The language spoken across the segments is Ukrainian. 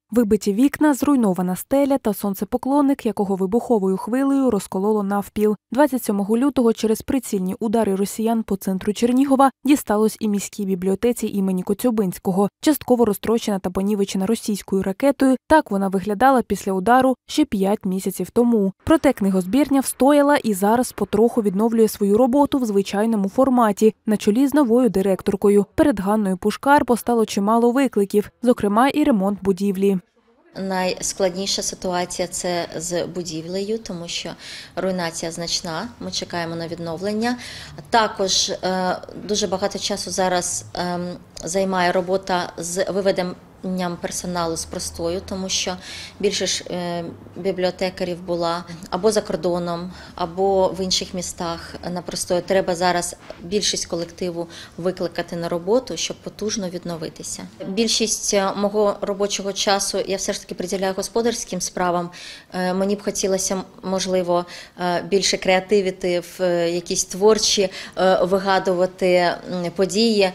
Вибиті вікна, зруйнована стеля та сонцепоклонник, якого вибуховою хвилею розкололо навпіл. 27 лютого через прицільні удари росіян по центру Чернігова дісталось і міській бібліотеці імені Коцюбинського. Частково розтрощена та понівечена російською ракетою, так вона виглядала після удару ще 5 місяців тому. Проте книгозбірня встояла і зараз потроху відновлює свою роботу в звичайному форматі, на чолі з новою директоркою. Перед Ганною Пушкар постало чимало викликів, зокрема і ремонт будівлі. Найскладніша ситуація – це з будівлею, тому що руйнація значна, ми чекаємо на відновлення. Також дуже багато часу зараз займає робота з виведенням персоналу з простою, тому що більшість бібліотекарів була або за кордоном, або в інших містах на простою. Треба зараз більшість колективу викликати на роботу, щоб потужно відновитися. Більшість мого робочого часу я все ж таки приділяю господарським справам. Мені б хотілося, можливо, більше креативити, в якісь творчі, вигадувати події,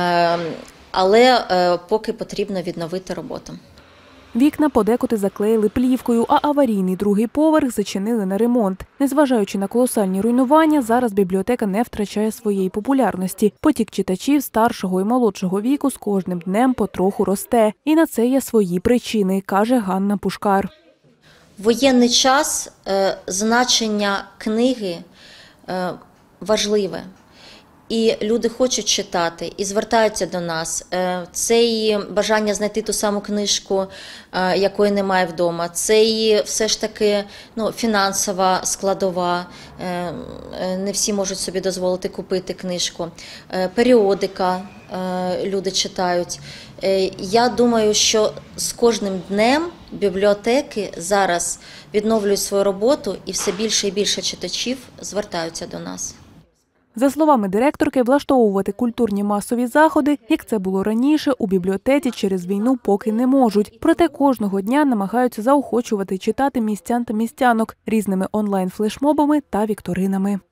але поки потрібно відновити роботу. Вікна подекуди заклеїли плівкою, а аварійний другий поверх зачинили на ремонт. Незважаючи на колосальні руйнування, зараз бібліотека не втрачає своєї популярності. Потік читачів старшого і молодшого віку з кожним днем потроху росте. І на це є свої причини, каже Ганна Пушкар. В воєнний час значення книги важливе. І люди хочуть читати, і звертаються до нас. Це і бажання знайти ту саму книжку, якої немає вдома. Це і все ж таки фінансова складова. Не всі можуть собі дозволити купити книжку. Періодика люди читають. Я думаю, що з кожним днем бібліотеки зараз відновлюють свою роботу, і все більше і більше читачів звертаються до нас. За словами директорки, влаштовувати культурні масові заходи, як це було раніше, у бібліотеці через війну поки не можуть. Проте кожного дня намагаються заохочувати читати містян та містянок різними онлайн-флешмобами та вікторинами.